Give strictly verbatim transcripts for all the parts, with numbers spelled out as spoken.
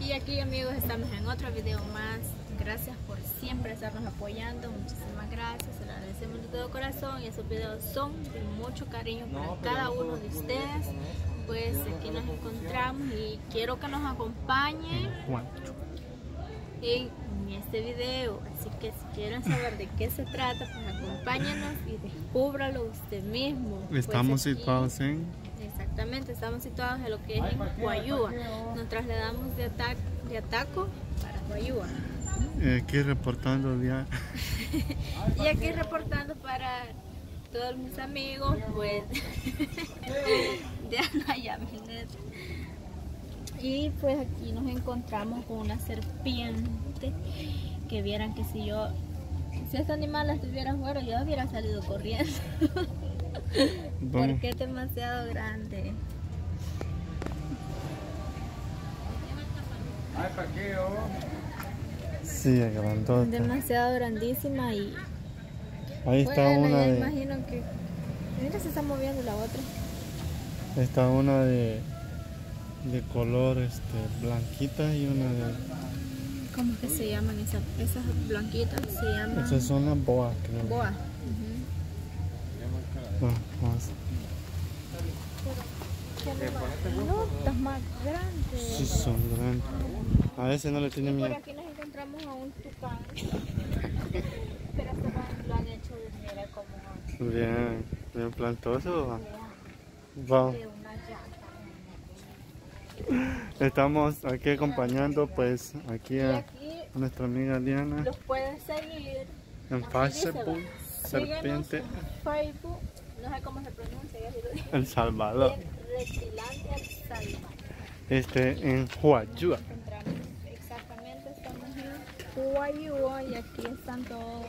Y aquí, amigos, estamos en otro video más. Gracias por siempre estarnos apoyando. Muchísimas gracias, se lo agradecemos de todo corazón. Y esos videos son de mucho cariño para cada uno de ustedes. Pues aquí nos encontramos y quiero que nos acompañen en este video. Así que si quieren saber de qué se trata, pues acompáñenos y descúbralo usted mismo. Estamos pues aquí, situados en... Exactamente, estamos situados en lo que es en Huayúa. Nos trasladamos de, Ata de Ataco para Huayúa. Eh, aquí reportando ya. Y aquí reportando para todos mis amigos, pues de Anaya. Y pues aquí nos encontramos con una serpiente que vieran que si yo, si este animal estuviera fuera, yo hubiera salido corriendo. Porque es demasiado grande. Sí, es grandota. Demasiado grandísima y ahí está bueno, una ya de... imagino que... Mira, se está moviendo la otra. Está una de... de color este, blanquita y una de... ¿Cómo que se llaman esas, esas blanquitas? Se llaman... Esas son las boas, creo. Boa. Bueno, vamos. No, estás más grandes. Sí, son grandes. A veces no le tiene miedo. Por aquí nos encontramos a un tucán. Pero esto lo han hecho de mira como... Bien, bien plantoso. Vamos. De una llanta. Estamos aquí acompañando pues aquí a aquí nuestra amiga Diana. Los pueden seguir en Facebook, serpiente. En Facebook, no sé cómo se pronuncia, ya lo dije. El Salvador. Reptilandia El Salvador. Este en Huayúa. Exactamente, estamos en Huayúa y aquí están todos.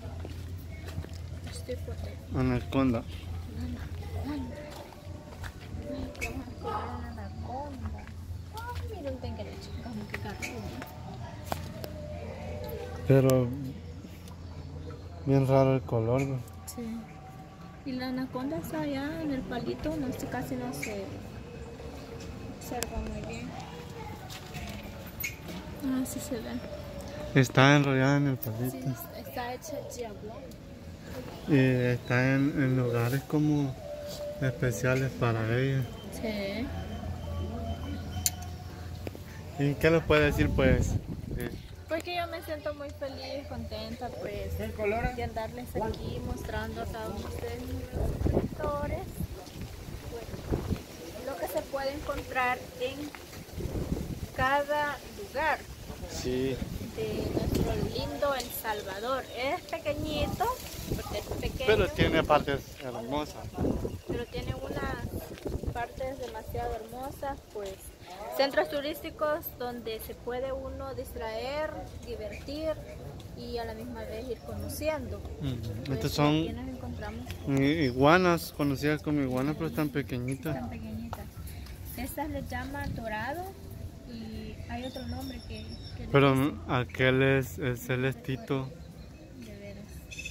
Estoy por ahí. Anaconda. Anaconda. Ay, mira un penquerecho, como que carro. Pero bien raro el color, ¿no? Sí. Y la anaconda está allá en el palito, no sé, casi no se observa muy bien. Ah, sí se ve. Está enrollada en el palito. Sí, está hecha diablo. Y está en, en lugares como especiales para ella. Sí. ¿Y qué les puede decir pues? Eh, Porque yo me siento muy feliz, contenta pues de andarles aquí mostrando a cada uno de ustedes mis suscriptores pues, lo que se puede encontrar en cada lugar. Sí. De nuestro lindo El Salvador. Es pequeñito, porque es pequeño. Pero tiene partes hermosas. Pero tiene unas partes demasiado hermosas, pues centros turísticos donde se puede uno distraer, divertir y a la misma vez ir conociendo. Mm. Pues, Estos son aquí nos encontramos iguanas, conocidas como iguanas, pero están pequeñitas. tan pequeñitas. Estas les llaman dorado y hay otro nombre que... que Pero les... aquel es el celestito. De veras.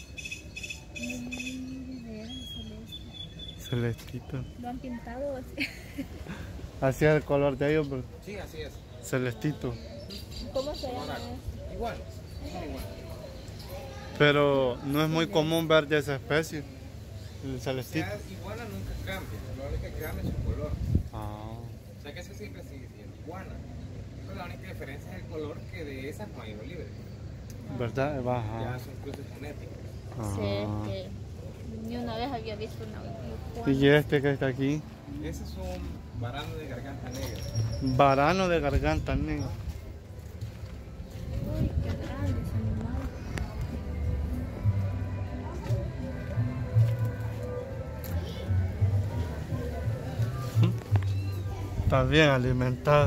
Mm, de veras, celeste. Celestito. Lo han pintado así. Así es el color de ellos, pero... Sí, así es. Celestito. ¿Cómo se llama eso? Igual, igual. Pero no es muy común ver de esa especie, el celestito. O sea, iguana nunca cambia, lo único que cambia es su color. Ah. O sea que eso siempre sigue siendo iguana. Pero la única diferencia es el color, que de esas no hay libre. ¿Verdad? Baja. Ya son cruces genéticos. Ah. Sí, que ni una vez había visto una iguana. ¿Y este que está aquí? Ese es un varano de garganta negra. Varano de garganta negra. Uy, qué grande ese animal. Está bien alimentado.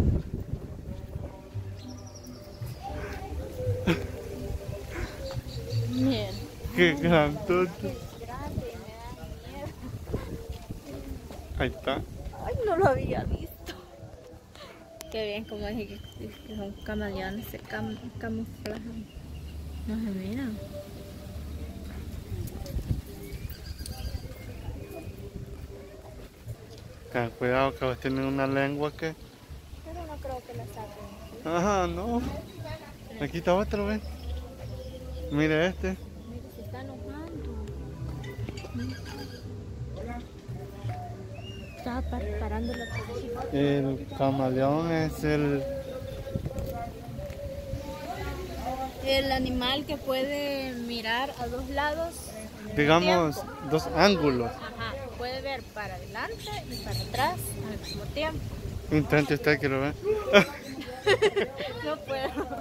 Miren. Qué grandote. Qué grande, me da miedo. Ahí está. Ay, no lo había visto. Qué bien, como dije que, que son camaleones, se cam, camuflajan. No se miran. Ten cuidado que tienen una lengua que... Pero una creo que la saquen. Ajá, no. Aquí está otro, ¿ven? Mire este. Mira, se está enojando. Estaba parando la televisión. El camaleón es el... El animal que puede mirar a dos lados. digamos, dos ángulos. Ajá, puede ver para adelante y para atrás al mismo tiempo. Intente usted que lo vea. No puedo.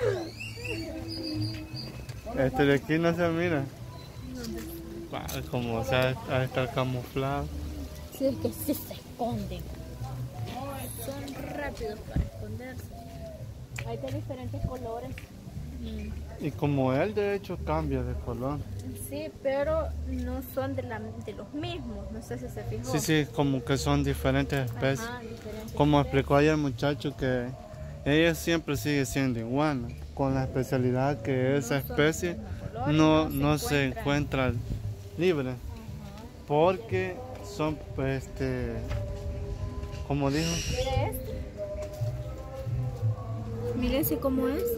Este de aquí no se mira. Ah, como o sea, a estar camuflado. Sí, es que sí se esconden. Son rápidos para esconderse. Hay de diferentes colores. Mm. Y como él de hecho cambia de color. Sí, pero no son de, la, de los mismos. No sé si se fijó. Sí, sí, como que son diferentes especies. Ajá, diferentes Como especies. explicó ayer el muchacho que ella siempre sigue siendo iguana, con la especialidad que esa No son especie del mismo color, no, no se no se encuentran. encuentra libre, porque son, pues, este, como dijo, Mire este. Mire ese cómo es.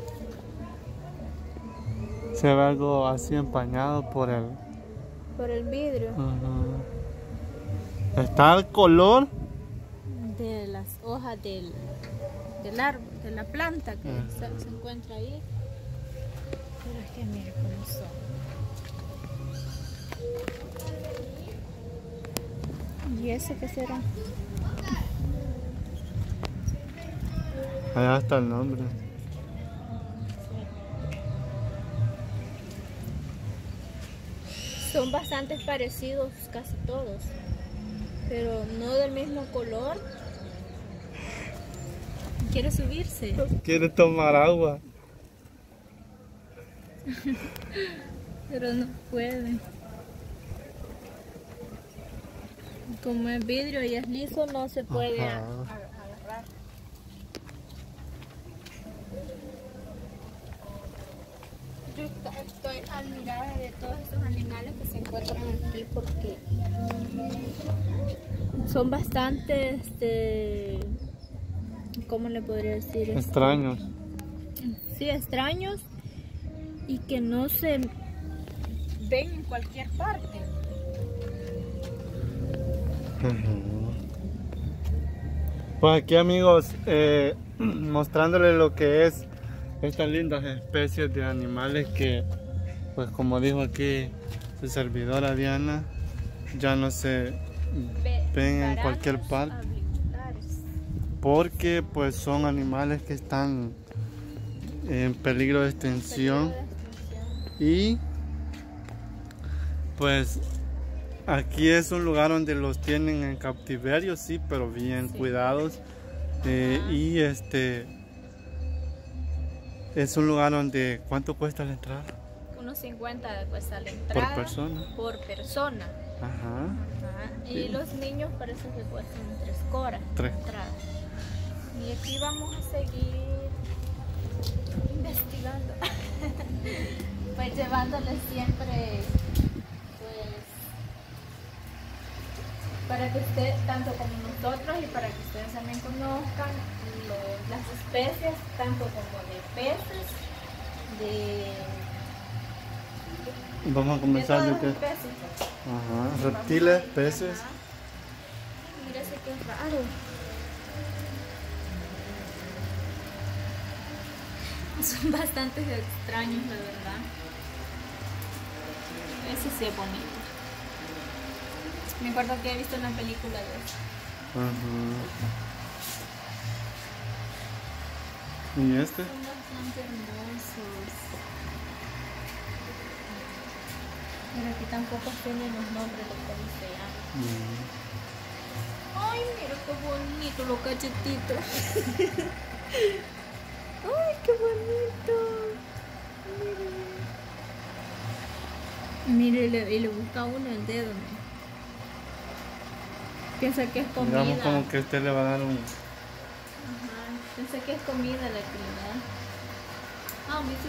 se ve algo así empañado por el... Por el vidrio. Ujú. Está el color. De las hojas del, del árbol, de la planta que Ah. se, se encuentra ahí. Pero es que mire cómo son. ¿Y ese qué será? Allá está el nombre. Son bastante parecidos casi todos, pero no del mismo color. ¿Quiere subirse? Quiere tomar agua. Pero no puede. Como es vidrio y es liso, no se puede a- Ajá. a- agarrar. Yo esta- estoy admirada de todos estos animales que se encuentran aquí porque son bastante, este, ¿cómo le podría decir? Extraños. Sí, extraños y que no se ven en cualquier parte. Pues aquí, amigos, eh, mostrándoles lo que es estas lindas especies de animales que, pues como dijo aquí su servidora Diana, ya no se Ve- ven en varanos cualquier parte, auriculares. porque pues son animales que están en peligro de extinción. Peligro de extinción. Y pues aquí es un lugar donde los tienen en cautiverio, sí, pero bien Sí. cuidados. Eh, Ajá. y este es un lugar donde, ¿cuánto cuesta la entrada? Unos cincuenta cuesta la entrada. Por persona. Por persona. Ajá. Ajá. Y Sí. los niños parece que cuestan tres coras Tres. la entrada. Y aquí vamos a seguir investigando. Pues llevándoles siempre, pues, para que usted, tanto como nosotros, y para que ustedes también conozcan lo- las especies, tanto como de peces, de, Vamos a de comenzar todas de las que especies. ajá, reptiles, peces. Ajá. Mira ese que es raro. Son bastante extraños, la verdad. Ese sí es bonito. Me acuerdo que he visto una película de eso. Ajá. ¿Y este? Son bastante hermosos. Pero aquí tampoco tienen los nombres de cómo se llaman. Mm. Ay, mira qué bonito los cachetitos. Ay, qué bonito. Mire, y le, y le busca uno el dedo. ¿No? Piensa que es comida. Digamos como que usted le va a dar un... Ajá, piensa que es comida la que le da. Ah, ¿viste?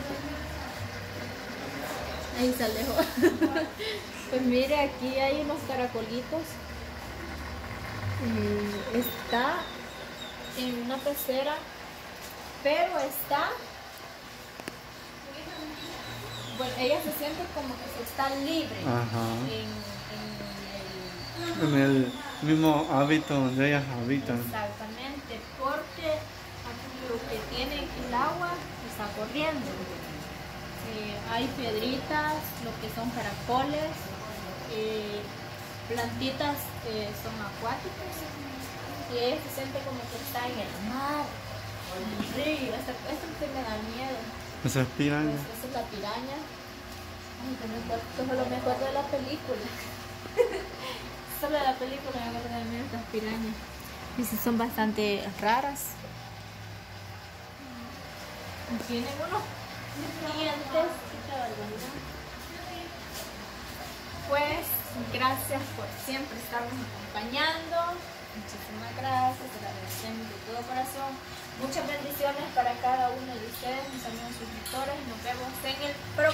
Ahí se alejó. Pues mire, aquí hay unos caracolitos. Eh, está en una pecera, pero está, bueno, ella se siente como que se está libre. Ajá. En, en el, En el mismo hábito donde ellas habitan. exactamente, porque aquí lo que tiene el agua está corriendo. Eh, hay piedritas, lo que son caracoles, eh, plantitas que son acuáticas, y ella se siente como que está en el mar, en el río. Esto, esto que me da miedo. Esa es piraña. Pues esa es la piraña. Ay, que me acuerdo, solo me acuerdo de la película. Solo de la película me acuerdo de mí estas pirañas. Y sí son bastante raras. Tienen unos dientes. Qué barbaridad. Pues gracias por siempre estarnos acompañando. Muchísimas gracias, te lo agradecemos de todo corazón. Muchas bendiciones para cada uno de ustedes, mis amigos suscriptores. Nos vemos en el próximo.